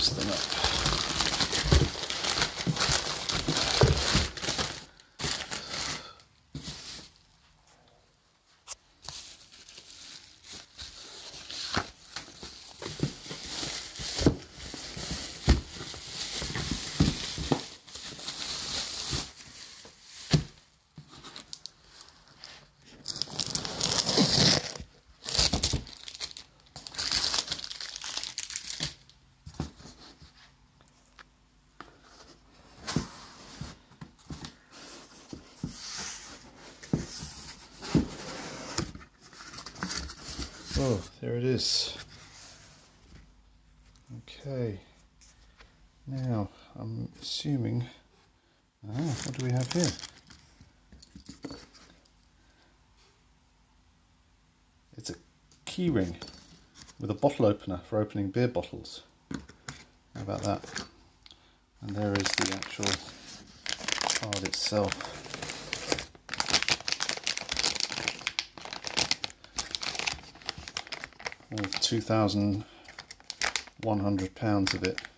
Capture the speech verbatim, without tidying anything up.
this thing up. Oh, there it is. Okay, now I'm assuming, ah, what do we have here? It's a key ring with a bottle opener for opening beer bottles. How about that? And there is the actual card itself. All two thousand one hundred pounds of it.